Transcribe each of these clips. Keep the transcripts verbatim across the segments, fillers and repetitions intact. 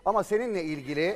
Ama seninle ilgili...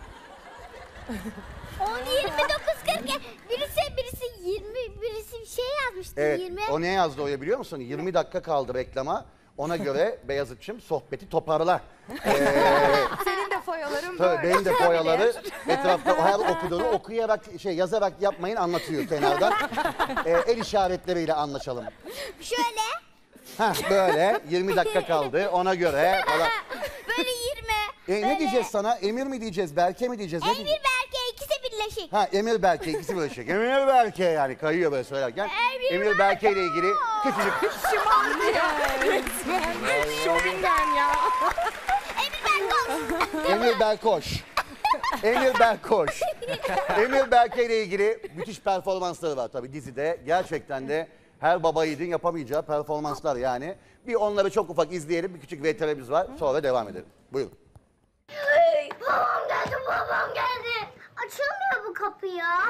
on yirmi dokuz kırk birisi birisi yirmi birisi bir şey yazmıştı. Evet, yirmi. o ne yazdı oraya biliyor musun? yirmi dakika kaldı reklama. Ona göre Beyazıt'cığım sohbeti toparla. Ee, Senin de foyaların tabii böyle. benim de foyaları etrafta her okuduğunu okuyarak, şey yazarak yapmayın anlatıyor kenardan. Ee, el işaretleriyle anlaşalım. Şöyle. Heh, böyle yirmi dakika kaldı ona göre falan. Böyle yirmi. E, böyle. Ne diyeceğiz sana? Emir mi diyeceğiz, Berke mi diyeceğiz? Ne Emir diyeceğiz? Berke ikisi birleşik. Ha Emir Berke ikisi böyle şey. Emir Berke yani kayıyor böyle söylerken. Emir Emir Berke ile ilgili küçücük. Şımardı ya. Resmen. Şovingen ya. Emir Berke. Emir Berkoş. Emir Berkoş. Emir Berke ile ilgili müthiş performansları var tabii dizide. Gerçekten de her baba yiğidin yapamayacağı performanslar yani. Bir onları çok ufak izleyelim. Bir küçük V T R'miz var. Sonra devam edelim. Buyurun. Hey, babam geldi, babam geldi. Açılmıyor bu kapı ya.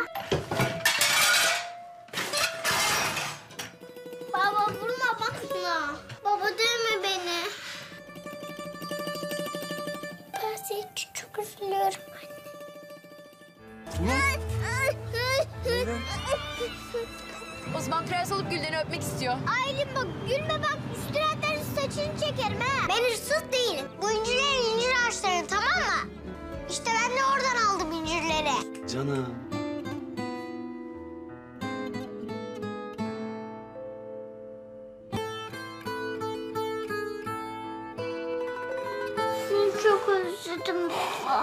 Baba vurma bak şuna. Baba dövme beni. Ben senin için çok üzülüyorum anne. Osman prens olup Gülden'i öpmek istiyor. Aylin bak gülme bak üstüne atarız saçını çekerim ha. Ben hırsız değilim. Bu incirler incir ağaçları tamam mı? İşte ben de oradan aldım incirleri. Canım. Seni çok özledim baba.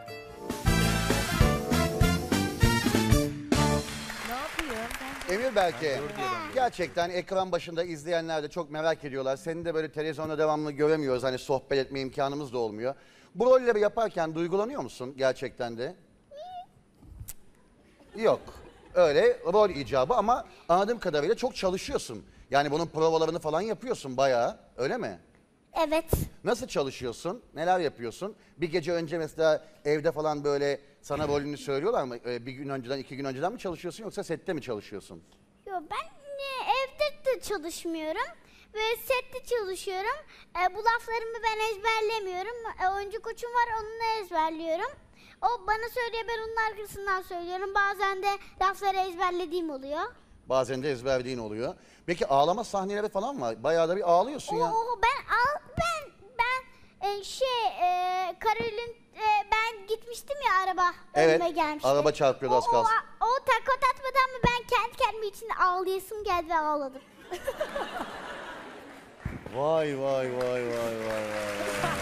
Emir Berke, gerçekten ekran başında izleyenler de çok merak ediyorlar. Seni de böyle televizyonda devamlı göremiyoruz. Hani sohbet etme imkanımız da olmuyor. Bu rolleri yaparken duygulanıyor musun gerçekten de? Yok. Öyle rol icabı ama anladığım kadarıyla çok çalışıyorsun. Yani bunun provalarını falan yapıyorsun bayağı. Öyle mi? Evet. Nasıl çalışıyorsun? Neler yapıyorsun? Bir gece önce mesela evde falan böyle sana rolünü söylüyorlar mı? Ee, bir gün önceden, iki gün önceden mi çalışıyorsun yoksa sette mi çalışıyorsun? Yo ben e, evde de çalışmıyorum ve sette çalışıyorum. E, bu laflarımı ben ezberlemiyorum. E, oyuncu koçum var onunla ezberliyorum. O bana söylüyor ben onun arkasından söylüyorum. Bazen de lafları ezberlediğim oluyor. Bazen de ezberliğin oluyor. Peki ağlama sahneleri falan var. Bayağı da bir ağlıyorsun ya. Oo, ben al ben ben e, şey e, Karolin e, ben gitmiştim ya araba Evet, önüme gelmişti. araba çarpıyordu az O- kalsın. O, o takat atmadan mı ben kendi kendime içinde ağlayasım geldi ve ağladım. Vay vay vay vay vay vay.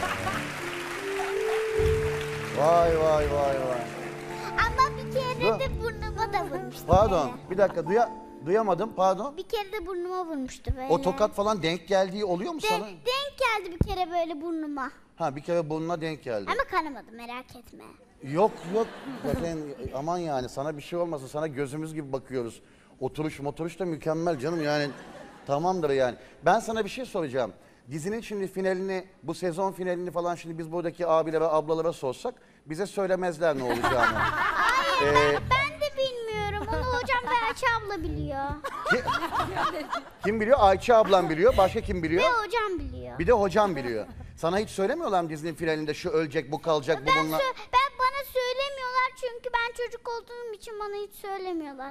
Vay vay vay vay. Ama bir kere Dur. de burnuma da vurmuştu. Pardon böyle. bir dakika duya, duyamadım pardon. Bir kere de burnuma vurmuştu böyle. O tokat falan denk geldiği oluyor mu De- sana? denk geldi bir kere böyle burnuma. Ha bir kere burnuna denk geldi. Ama kanamadı merak etme. Yok yok zaten aman yani sana bir şey olmasın sana gözümüz gibi bakıyoruz. Oturuş motoruş da mükemmel canım yani tamamdır yani. Ben sana bir şey soracağım. Dizinin şimdi finalini bu sezon finalini falan şimdi biz buradaki abilere ablalara sorsak bize söylemezler ne olacağını. Hayır Ee, ben, ben de bilmiyorum. Onu hocam ve Ayça abla biliyor. Ki- kim biliyor? Ayça ablam biliyor. Başka kim biliyor? Ve hocam biliyor. Bir de hocam biliyor. Sana hiç söylemiyorlar mı dizinin finalinde şu ölecek, bu kalacak, bu Ben, bununla? sö- ben bana söylemiyorlar çünkü ben çocuk olduğum için bana hiç söylemiyorlar.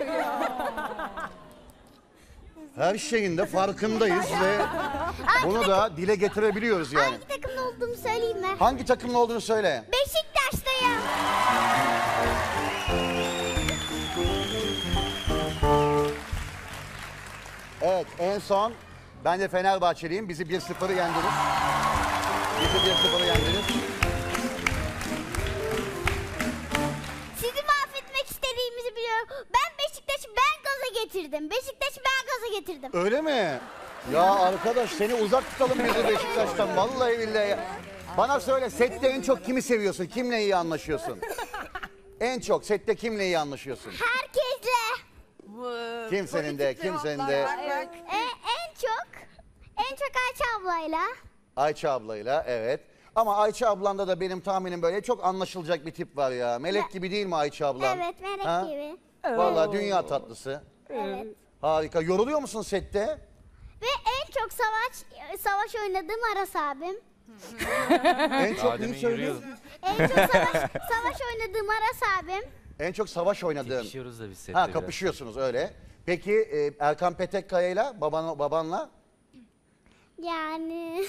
Her şeyin de farkındayız ve bunu da dile getirebiliyoruz yani. Hangi takımda olduğumu söyleyeyim mi? Hangi takımın olduğunu söyle. Beşiktaş'tayım. Evet en son ben de Fenerbahçeliyim. Bizi bir sıfırı yendiniz. Bizi bir sıfırı yendiniz. Sizi mahvetmek istediğimizi biliyorum. Ben Beşiktaş'ı ben gaza getirdim. Beşiktaş'ı ben gaza getirdim. Öyle mi? Ya arkadaş seni uzak tutalım bizi Beşiktaş'tan. Vallahi billahi. ya. Bana söyle sette en çok kimi seviyorsun? Kimle iyi anlaşıyorsun? En çok sette kimle iyi anlaşıyorsun? Herkesle. Kimsenin de, kimsenin de. Evet. E, en çok, en çok Ayça ablayla. Ayça ablayla evet. Ama Ayça ablanda da benim tahminim böyle çok anlaşılacak bir tip var ya. Melek gibi değil mi Ayça ablan? Evet, melek Ha? gibi. Vallahi dünya tatlısı. Evet. Harika. Yoruluyor musun sette? Ve en çok savaş savaş oynadığım Aras abim. En çok Daha neyi demin söyledin? yürüyordun. En çok savaş, savaş oynadığım Aras abim. En çok savaş oynadığın. Kapışıyoruz da biz sette Ha biraz. kapışıyorsunuz öyle. Peki e, Erkan Petekkaya'yla baban, babanla? Yani...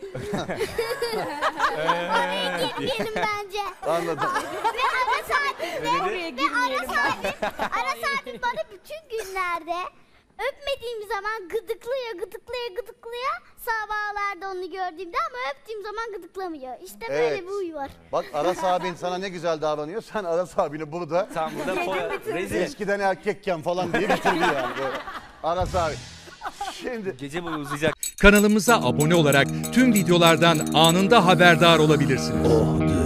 Oraya girmeyelim bence. Anladım. Ve Aras abim de, Oraya ve girmeyelim. Aras abim, Aras abim bana bütün günlerde öpmediğim zaman gıdıklıyor, gıdıklıyor, gıdıklıyor. Sabahlarda onu gördüğümde ama öptüğüm zaman gıdıklamıyor. İşte böyle Evet. bir huy var. Bak Aras abin sana ne güzel davranıyor. Sen Aras abini burada Tam burada foya- rezil. eskiden erkekken falan diye bitirdi yani. Böyle. Aras abi. Şimdi Gece boyu uzayacak. Kanalımıza abone olarak tüm videolardan anında haberdar olabilirsiniz.